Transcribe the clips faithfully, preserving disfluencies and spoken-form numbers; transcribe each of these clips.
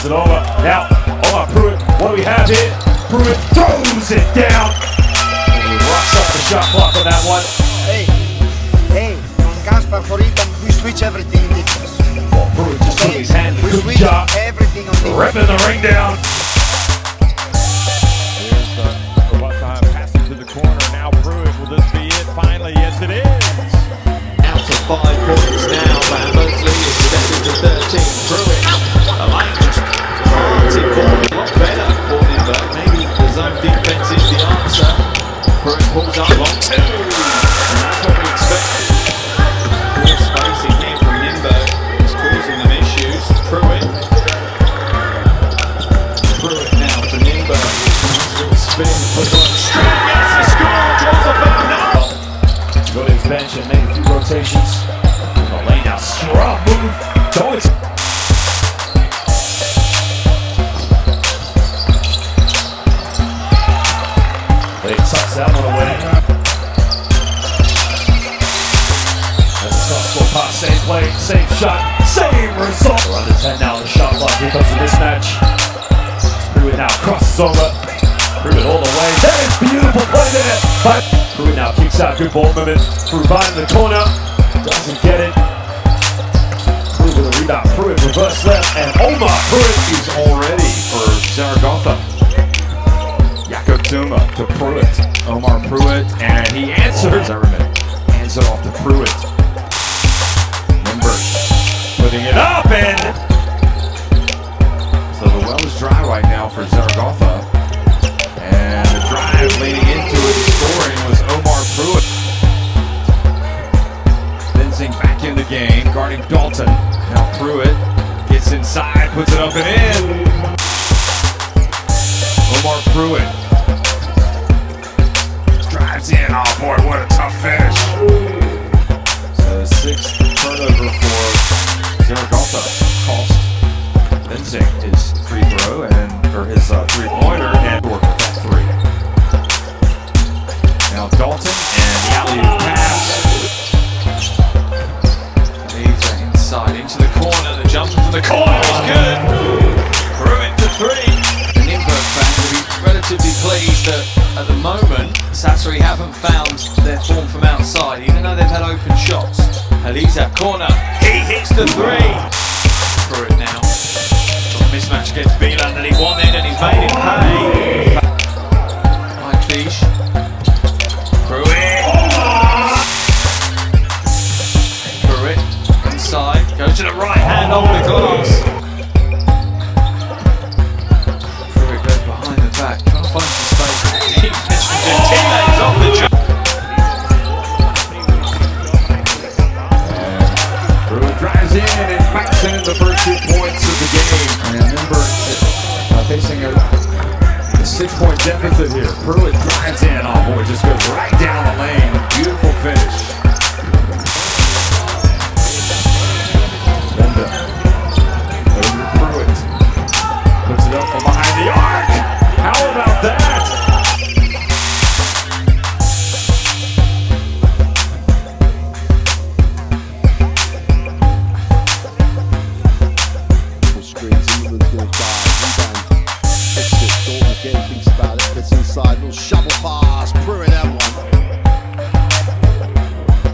Turns it over. Now, Omar Pruitt. What do we have here? Pruitt throws it down. And he rocks up the shot clock on that one. Hey, hey, on Gaspar for Ethan, we switch everything in defense. Well, Pruitt just put his hand in. We Good switch job. everything on defense. Ripping the ring down. Here's the, the one-time passing to the corner. Now Pruitt, will this be it? Finally, yes it is. Out to five points now. Van Berkeley is stepping to thirteen. Pruitt, a line just targeted for a lot better for Nimberg. Maybe the zone defense is the answer. Pruitt pulls up long two. And that's what we expected. Poor spacing here from Nimberg is causing them issues. Pruitt. Pruitt now for Nimberg. Spin for one straight. Yes, he scored. Draws a foul now. Go to his bench and make a few rotations. The lane now, strong move. Don't it's They tucks that one away. That's a tough score pass, same play, same shot, same result. We're under ten now in the shot clock. Here comes the mismatch. Pruitt now crosses over. Pruitt all the way. That is beautiful play there. But Pruitt now kicks out. Good ball movement. Pruitt in the corner. Doesn't get it. Pruitt with a rebound. Pruitt reverse left. And Omar Pruitt is all ready for Zaragoza. Jakob Tuma to Pruitt. Omar Pruitt. And he answers. Zimmerman hands it off to Pruitt. Nimberg putting it up. And so the well is dry right now for Zaragoza. And the drive leading into it, scoring was Omar Pruitt. Benzing back in the game, guarding Dalton. Now Pruitt gets inside, puts it up and in. Omar Pruitt drives in. Oh boy, what a tough finish. So the sixth turnover for Zaragoza cost Benzing his free throw and or his uh, three-pointer and work. Now Dalton and the alley-oop pass. Leads are inside into the corner. The jumper from the corner is good. Pruitt to three. The Nimberg fans will be relatively pleased that at the moment Sassari haven't found their form from outside, even though they've had open shots. Alizab corner. He hits the three. Pruitt now. Mismatch against Beelan that he wanted and he's made him pay. Mike Fish. Pruitt. Pruitt inside. Goes to the right hand off the glass. Pruitt goes behind the back. Trying to find some space. Defense from Gentile is off the jump. Pruitt drives in and backs in the first two points of the game. And Nimberg uh, facing a, a six-point deficit here. Pruitt drives in. Oh boy, just goes right down the lane. Beautiful finish. Benda over to Pruitt. Puts it up from behind the arc. How about that? Again, thinks about it, gets inside, little shovel pass, Pruitt that one.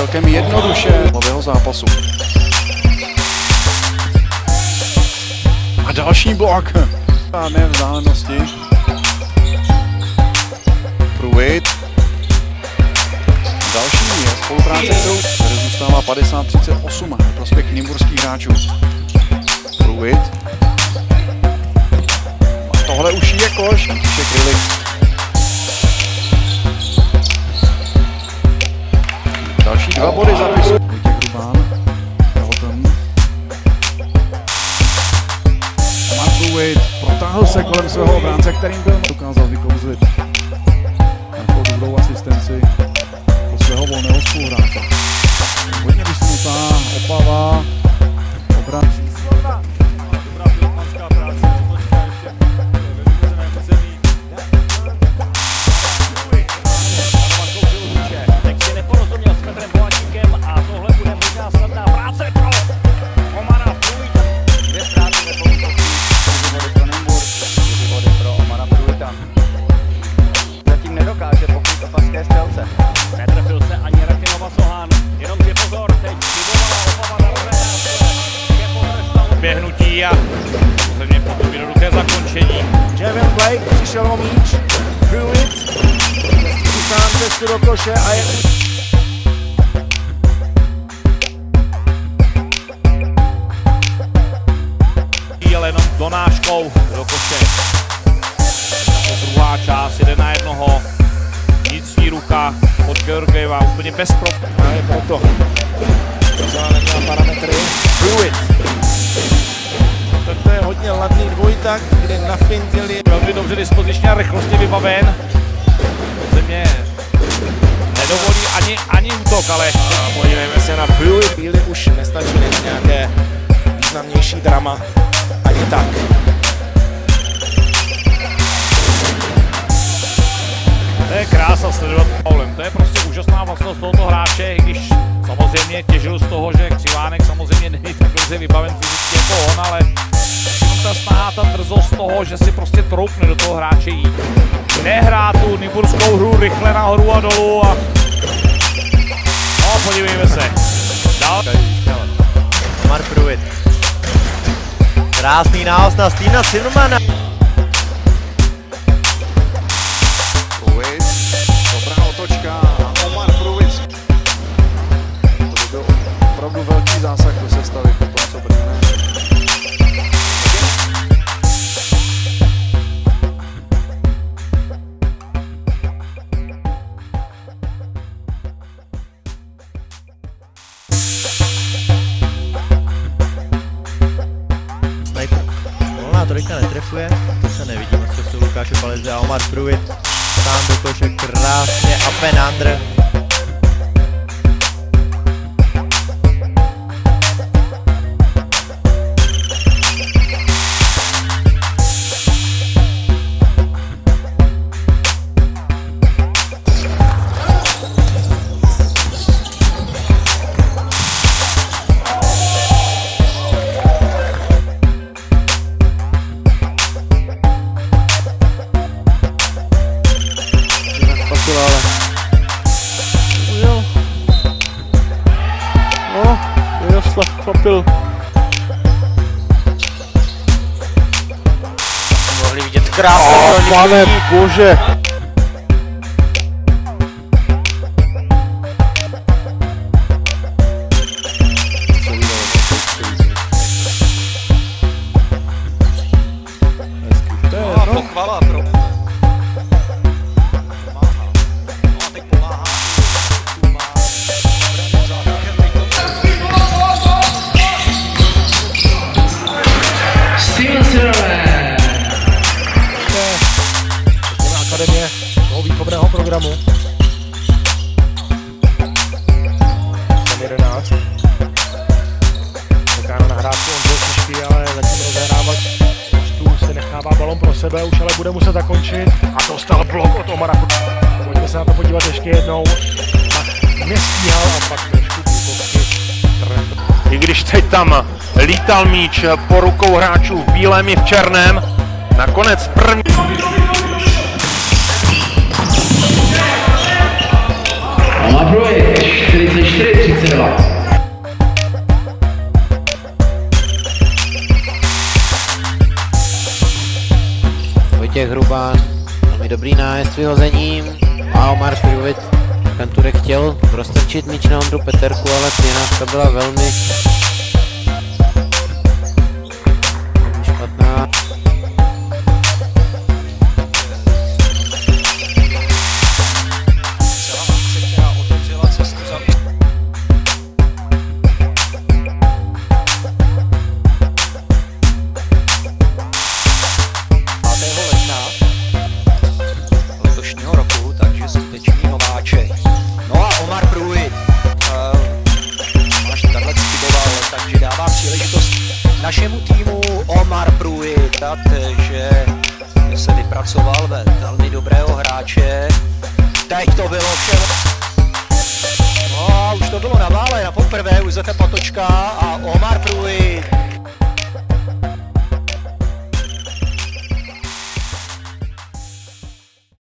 celkem jednoduše nového zápasu. A další blok. Žádné vzdálenosti. Pruitt. Další je spolupráce, kterou zůstává padesát třicet osm ve prospěch nymburských hráčů. Pruitt. A tohle už je koš. František Rylik. Další dva body zapisuje Vojtěch Hrubán. Dalton. Omar Pruitt protáhl se kolem svého obránce, kterým byl dokázal vykouzlit nějakou dobrou asistenci po svého volného spoluhráče. Hodně vysunutá Opava. Obránce. Dobrá pilotmanská práce, otočka ještě ve vymezeném území. Roman kouřil ruče, teď si neporozuměl s Petrem Bohačíkem a tohle bude možná snadná práce pro Omara Pruitta. Dvě ztráty ve dvou útocích, čtyři body pro Nymburk, čtyři body pro Omara Pruitta. Zatím nedokáže pokrýt opavské střelce. Netrefil se ani Ratinova Sohán, jenom je pozor, teď vyvolala Opava na rové nástroje. Je potrestal běhnutí a samozřejmě potom jednoduché zakončení. Kevin Blake přišel o míč. Pruitt. Sám cestu do koše a je... Jel jenom donáškou do koše. Druhá část, jeden na jednoho. Vnitřní ruka od Georgieva, úplně bez pro. A je proto. Celá neměla parametry. Pruitt. Toto je hodně ladný dvojtak, kde nafintili. Velmi dobře dispozičně a rychlostně vybaven. Země nedovolí ani, ani útok, ale Podívejme se na Pruitt. Chvíli už nestačily nějaké významnější drama. Ani tak. to je krása sledovat faulem. To je prostě úžasná vlastnost tohoto hráče, i když samozřejmě těžil z toho, že Křivánek samozřejmě není tak dobře vybaven fyzicky jako on, ale ta snaha, ta drzost toho, že si prostě troufne do toho hráče jít. Nehrá tu nymburskou hru rychle nahoru a dolů a... No, podívejme se. Dál. Omar Pruitt. Krásný nához na Stevena Silvermana. Pruitt. Dobrá otočka a Omar Pruitt. To by byl opravdu velký zásah do sestavy po tom, co Brně. Volná trojka netrefuje, to se nevidí moc času Lukáše Baleze a Omar Pruitt sám do koše krásně a penandr. Chlapil. Mohli vidět krásně. Oh, pane bože. To je pochvala pro... Pomáhá. No a teď pomáhá. Akademie toho výchovného programu. Tam jedenáct. Čeká na nahrávku Ondřej Šišky, ale zatím rozehrávač hostů se nechává balon pro sebe, už ale bude muset zakončit. A dostal blok od Omara. Pojďme se na to podívat ještě jednou. Nestíhal a pak trošku útoky. I když teď tam lítal míč po rukou hráčů v bílém i v černém, nakonec první... Omar Pruitt, čtyřicet čtyři velmi dobrý nájezd vyhozením a Omar Pruitt ten Turek chtěl roztrčit míč na Ondru Peterku, ale přijezdka byla velmi špatná. Našemu týmu Omar Pruitt, že se vypracoval ve velmi dobrého hráče. Teď to bylo vše. No a už to bylo na vále, na poprvé Josefa Patočka a Omar Pruitt